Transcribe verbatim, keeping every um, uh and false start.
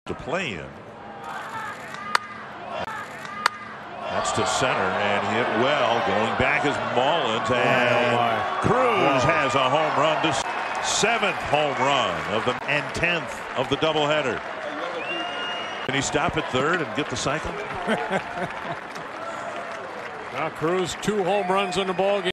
to play in. That's to center and hit well. Going back is Mullins, and oh Cruz has a home run to seventh home run of the and tenth of the doubleheader. Can he stop at third and get the cycle? Now Cruz, two home runs in the ball game.